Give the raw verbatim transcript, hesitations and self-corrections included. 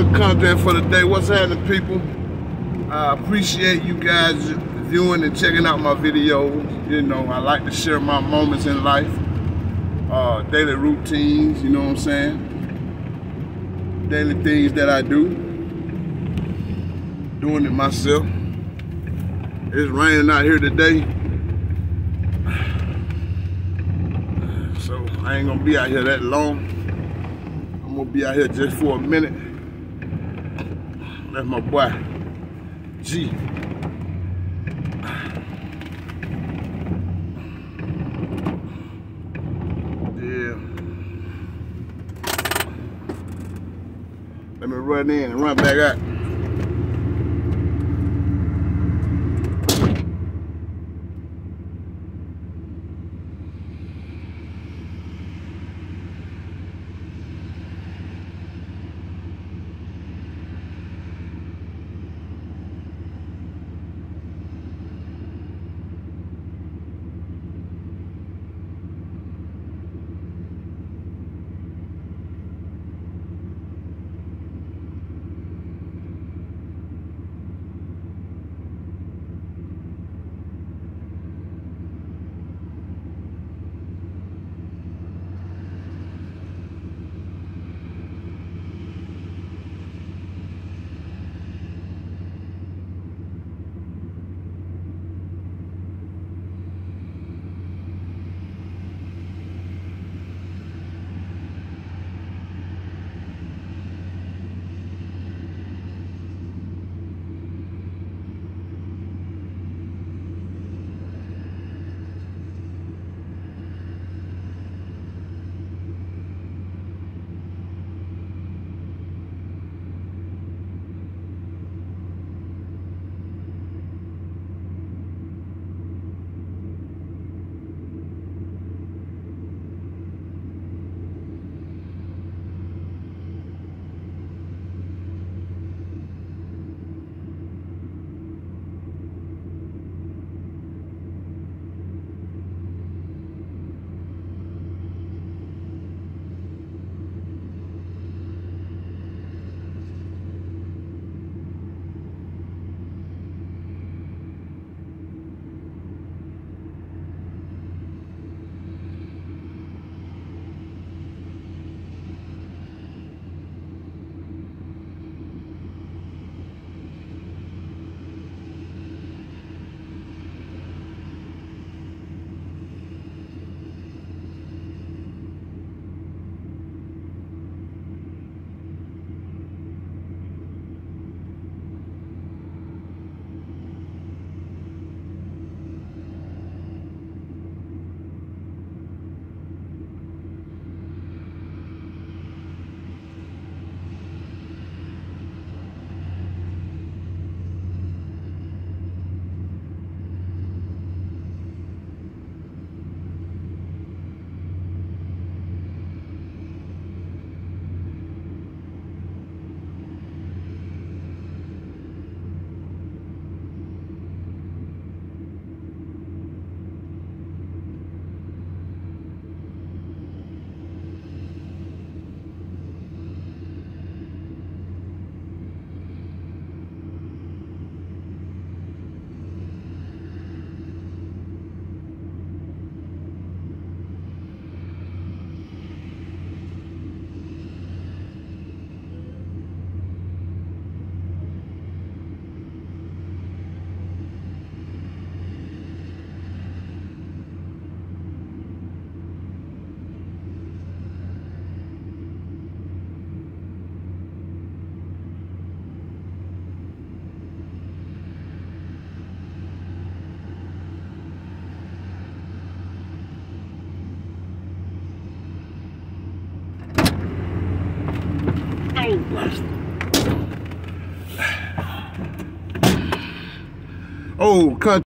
content for the day. What's happening, people? I appreciate you guys viewing and checking out my videos. You know, I like to share my moments in life, uh, daily routines, you know what I'm saying? Daily things that I do. Doing it myself. It's raining out here today, so I ain't gonna be out here that long. I'm gonna be out here just for a minute. That's my boy, G. Yeah. Let me run in and run back out. Oh, cut.